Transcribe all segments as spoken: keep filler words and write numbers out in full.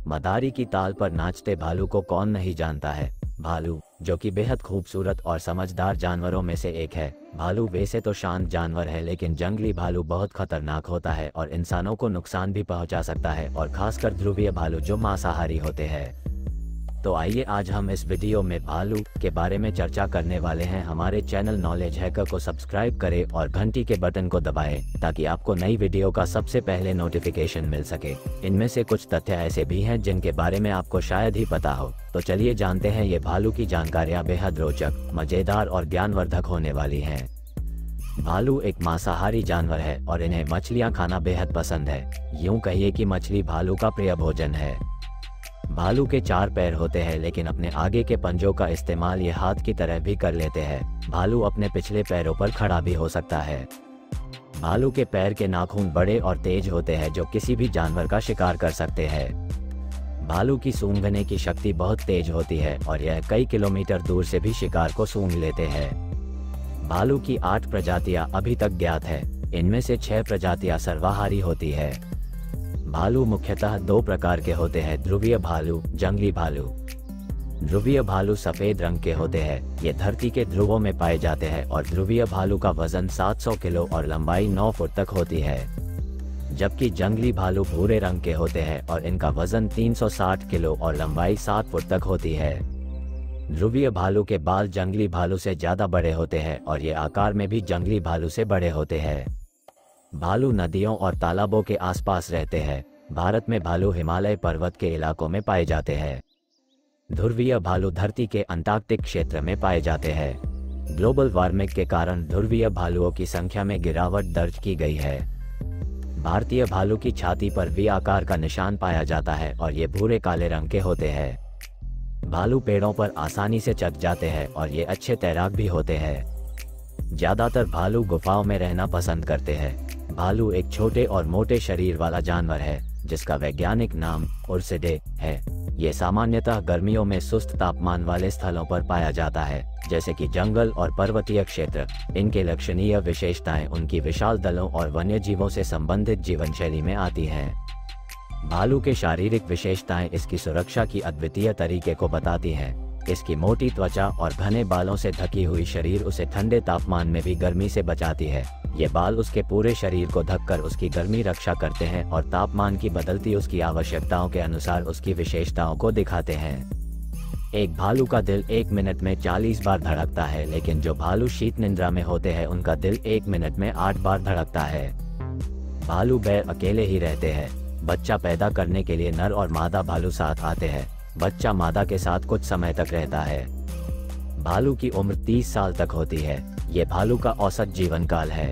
मदारी की ताल पर नाचते भालू को कौन नहीं जानता है। भालू, जो कि बेहद खूबसूरत और समझदार जानवरों में से एक है। भालू वैसे तो शांत जानवर है, लेकिन जंगली भालू बहुत खतरनाक होता है और इंसानों को नुकसान भी पहुंचा सकता है, और खासकर ध्रुवीय भालू जो मांसाहारी होते हैं। तो आइए आज हम इस वीडियो में भालू के बारे में चर्चा करने वाले हैं। हमारे चैनल नॉलेज हैकर को सब्सक्राइब करें और घंटी के बटन को दबाएं ताकि आपको नई वीडियो का सबसे पहले नोटिफिकेशन मिल सके। इनमें से कुछ तथ्य ऐसे भी हैं जिनके बारे में आपको शायद ही पता हो। तो चलिए जानते हैं ये भालू की जानकारियाँ बेहद रोचक, मजेदार और ज्ञानवर्धक होने वाली हैं। भालू एक मांसाहारी जानवर है और इन्हें मछलियाँ खाना बेहद पसंद है। यूँ कहिए कि मछली भालू का प्रिय भोजन है। भालू के चार पैर होते हैं, लेकिन अपने आगे के पंजों का इस्तेमाल ये हाथ की तरह भी कर लेते हैं। भालू अपने पिछले पैरों पर खड़ा भी हो सकता है। भालू के पैर के नाखून बड़े और तेज होते हैं जो किसी भी जानवर का शिकार कर सकते हैं। भालू की सूंघने की शक्ति बहुत तेज होती है और यह कई किलोमीटर दूर से भी शिकार को सूंघ लेते हैं। भालू की आठ प्रजातियां अभी तक ज्ञात है। इनमें से छह प्रजातियां सर्वाहारी होती है। भालू मुख्यतः दो प्रकार के होते हैं, ध्रुवीय भालू, जंगली भालू। ध्रुवीय भालू सफेद रंग के होते हैं। ये धरती के ध्रुवों में पाए जाते हैं और ध्रुवीय भालू का वजन सात सौ किलो और लंबाई नौ फुट तक होती है। जबकि जंगली भालू भूरे रंग के होते हैं और इनका वजन तीन सौ साठ किलो और लंबाई सात फुट तक होती है। ध्रुवीय भालू के बाल जंगली भालू से ज्यादा बड़े होते हैं और ये आकार में भी जंगली भालू से बड़े होते हैं। भालू नदियों और तालाबों के आसपास रहते हैं। भारत में भालू हिमालय पर्वत के इलाकों में पाए जाते हैं। ध्रुवीय भालू धरती के अंटार्कटिक क्षेत्र में पाए जाते हैं। ग्लोबल वार्मिंग के कारण ध्रुवीय भालुओं की संख्या में गिरावट दर्ज की गई है। भारतीय भालू की छाती पर वी आकार का निशान पाया जाता है और ये भूरे काले रंग के होते हैं। भालू पेड़ों पर आसानी से चढ़ जाते हैं और ये अच्छे तैराक भी होते हैं। ज्यादातर भालू गुफाओं में रहना पसंद करते हैं। भालू एक छोटे और मोटे शरीर वाला जानवर है जिसका वैज्ञानिक नाम उर्सिडे है। ये सामान्यतः गर्मियों में सुस्त तापमान वाले स्थलों पर पाया जाता है, जैसे कि जंगल और पर्वतीय क्षेत्र। इनके लक्षणीय विशेषताएं उनकी विशाल दलों और वन्यजीवों से संबंधित जीवन शैली में आती हैं। भालू के शारीरिक विशेषताएं इसकी सुरक्षा की अद्वितीय तरीके को बताती हैं। इसकी मोटी त्वचा और घने बालों से ढकी हुई शरीर उसे ठंडे तापमान में भी गर्मी से बचाती है। ये बाल उसके पूरे शरीर को ढककर उसकी गर्मी रक्षा करते हैं और तापमान की बदलती उसकी आवश्यकताओं के अनुसार उसकी विशेषताओं को दिखाते हैं। एक भालू का दिल एक मिनट में चालीस बार धड़कता है, लेकिन जो भालू शीत निद्रा में होते हैं उनका दिल एक मिनट में आठ बार धड़कता है। भालू बैर अकेले ही रहते हैं। बच्चा पैदा करने के लिए नर और मादा भालू साथ आते हैं। बच्चा मादा के साथ कुछ समय तक रहता है। भालू की उम्र तीस साल तक होती है। ये भालू का औसत जीवन काल है।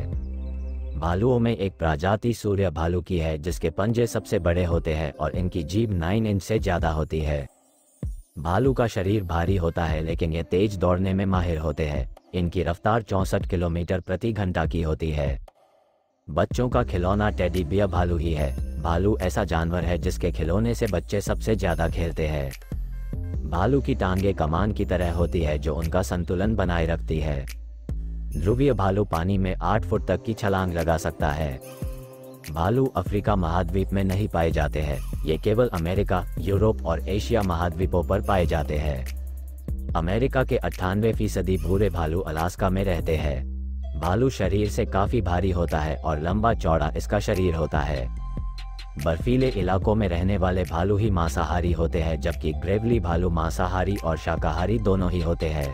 भालुओं में एक प्रजाति सूर्य भालू की है जिसके पंजे सबसे बड़े होते हैं और इनकी जीभ नौ इंच से ज्यादा होती है। भालू का शरीर भारी होता है, लेकिन ये तेज दौड़ने में माहिर होते हैं। इनकी रफ्तार चौंसठ किलोमीटर प्रति घंटा की होती है। बच्चों का खिलौना टेडी बियर भालू ही है। भालू ऐसा जानवर है जिसके खिलौने से बच्चे सबसे ज्यादा खेलते हैं। भालू की टांगे कमान की तरह होती है जो उनका संतुलन बनाए रखती है। ध्रुवीय भालू पानी में आठ फुट तक की छलांग लगा सकता है। भालू अफ्रीका महाद्वीप में नहीं पाए जाते हैं। ये केवल अमेरिका, यूरोप और एशिया महाद्वीपों पर पाए जाते हैं। अमेरिका के अट्ठानवे फीसदी भूरे भालू अलास्का में रहते हैं। भालू शरीर से काफी भारी होता है और लंबा चौड़ा इसका शरीर होता है। बर्फीले इलाकों में रहने वाले भालू ही मांसाहारी होते हैं, जबकि ग्रेवली भालू मांसाहारी और शाकाहारी दोनों ही होते हैं।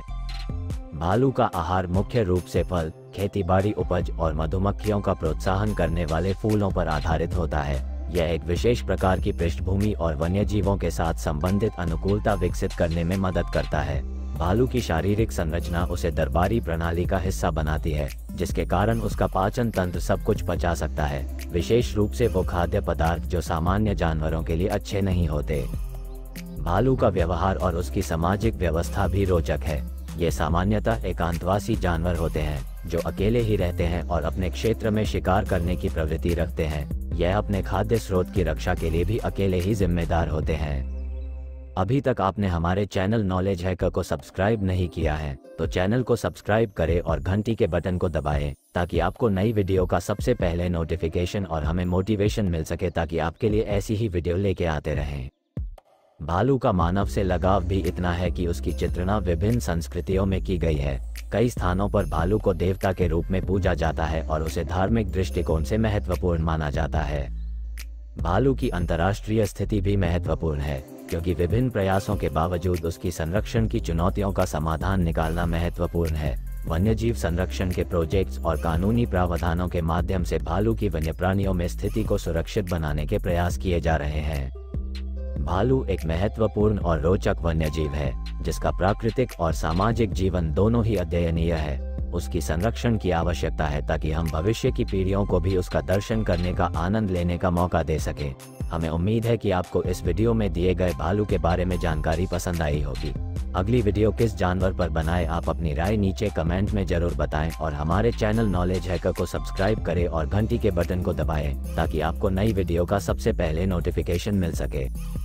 भालू का आहार मुख्य रूप से फल, खेतीबाड़ी उपज और मधुमक्खियों का प्रोत्साहन करने वाले फूलों पर आधारित होता है। यह एक विशेष प्रकार की पृष्ठभूमि और वन्यजीवों के साथ संबंधित अनुकूलता विकसित करने में मदद करता है। भालू की शारीरिक संरचना उसे दरबारी प्रणाली का हिस्सा बनाती है, जिसके कारण उसका पाचन तंत्र सब कुछ पचा सकता है, विशेष रूप से वो खाद्य पदार्थ जो सामान्य जानवरों के लिए अच्छे नहीं होते। भालू का व्यवहार और उसकी सामाजिक व्यवस्था भी रोचक है। ये सामान्यतः एकांतवासी जानवर होते हैं जो अकेले ही रहते हैं और अपने क्षेत्र में शिकार करने की प्रवृत्ति रखते हैं। यह अपने खाद्य स्रोत की रक्षा के लिए भी अकेले ही जिम्मेदार होते हैं। अभी तक आपने हमारे चैनल नॉलेज हैकर को सब्सक्राइब नहीं किया है तो चैनल को सब्सक्राइब करें और घंटी के बटन को दबाएं ताकि आपको नई वीडियो का सबसे पहले नोटिफिकेशन और हमें मोटिवेशन मिल सके ताकि आपके लिए ऐसी ही वीडियो लेके आते रहें। भालू का मानव से लगाव भी इतना है कि उसकी चित्रणा विभिन्न संस्कृतियों में की गई है। कई स्थानों पर भालू को देवता के रूप में पूजा जाता है और उसे धार्मिक दृष्टिकोण से महत्वपूर्ण माना जाता है। भालू की अंतर्राष्ट्रीय स्थिति भी महत्वपूर्ण है, क्योंकि विभिन्न प्रयासों के बावजूद उसकी संरक्षण की चुनौतियों का समाधान निकालना महत्वपूर्ण है। वन्यजीव संरक्षण के प्रोजेक्ट्स और कानूनी प्रावधानों के माध्यम से भालू की वन्यप्राणियों में स्थिति को सुरक्षित बनाने के प्रयास किए जा रहे हैं। भालू एक महत्वपूर्ण और रोचक वन्यजीव है, जिसका प्राकृतिक और सामाजिक जीवन दोनों ही अध्ययनीय है। उसकी संरक्षण की आवश्यकता है ताकि हम भविष्य की पीढ़ियों को भी उसका दर्शन करने का आनंद लेने का मौका दे सके। हमें उम्मीद है कि आपको इस वीडियो में दिए गए भालू के बारे में जानकारी पसंद आई होगी। अगली वीडियो किस जानवर पर बनाएं, आप अपनी राय नीचे कमेंट में जरूर बताएं और हमारे चैनल नॉलेज हैकर को सब्सक्राइब करें और घंटी के बटन को दबाएं ताकि आपको नई वीडियो का सबसे पहले नोटिफिकेशन मिल सके।